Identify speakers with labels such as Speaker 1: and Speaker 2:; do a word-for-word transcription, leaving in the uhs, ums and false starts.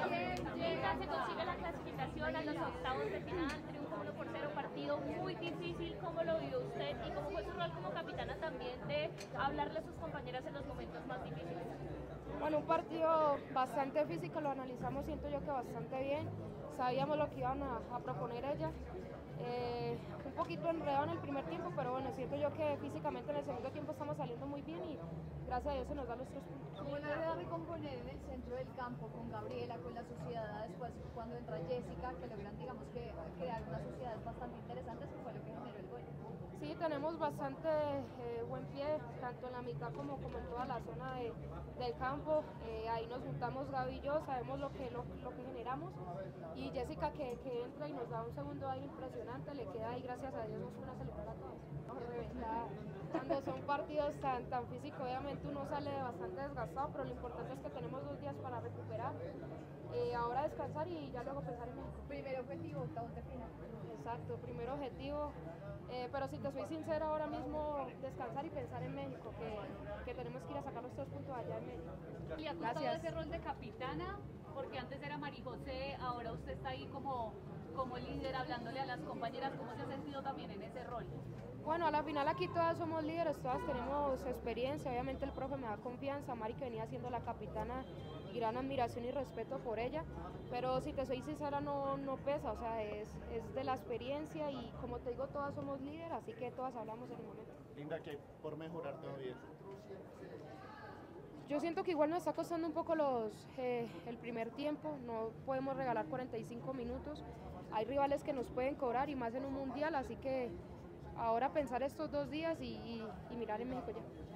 Speaker 1: Linda, se consigue la clasificación a los octavos de final, triunfo uno por cero, partido muy difícil. ¿Cómo lo vio usted y cómo fue su rol como capitana también de hablarle a sus compañeras en los momentos más difíciles?
Speaker 2: Bueno, un partido bastante físico, lo analizamos, siento yo que bastante bien, sabíamos lo que iban a, a proponer ellas. Eh, un poquito enredado en el primer tiempo, pero bueno, siento yo que físicamente en el segundo tiempo estamos saliendo muy bien y gracias a Dios se nos dan los tres puntos.
Speaker 3: ¿Cómo le da recomponer en el centro del campo con Gabriela, con la sociedad, después cuando entra Jessica, que logran, digamos, que crear unas sociedades bastante interesantes, que fue lo que generó el gol?
Speaker 2: Sí, tenemos bastante eh, buen pie, tanto en la mitad como, como en toda la zona de, del campo. Eh, ahí nos juntamos Gaby y yo, sabemos lo que, lo, lo que generamos. Y Jessica que, que entra y nos da un segundo aire impresionante, le queda ahí, gracias a Dios, nos pone a celebrar a todos. Nos reventa. Cuando son partidos tan, tan físicos, obviamente uno sale bastante desgastado, pero lo importante es que tenemos dos días para recuperar. Eh, ahora descansar y ya luego pensar en México.
Speaker 3: Primer objetivo, octavos de final.
Speaker 2: Exacto, primer objetivo. Eh, pero si te soy sincera, ahora mismo descansar y pensar en México, que, que tenemos que ir a sacar los tres puntos allá en México.
Speaker 4: ¿Le ha gustado ese rol de capitana? Porque antes era Mari José, ahora usted está ahí como, como líder hablándole a las compañeras. ¿Cómo se ha sentido también en ese rol?
Speaker 2: Bueno, a la final aquí todas somos líderes, todas tenemos experiencia, obviamente el profe me da confianza, Mari que venía siendo la capitana y gran admiración y respeto por ella, pero si te soy sincera no, no pesa, o sea, es, es de la experiencia y como te digo todas somos líderes, así que todas hablamos en el momento.
Speaker 5: Linda, ¿qué hay por mejorar todavía?
Speaker 2: Yo siento que igual nos está costando un poco los, eh, el primer tiempo, no podemos regalar cuarenta y cinco minutos, hay rivales que nos pueden cobrar y más en un mundial, así que ahora pensar estos dos días y, y, y mirar en México ya.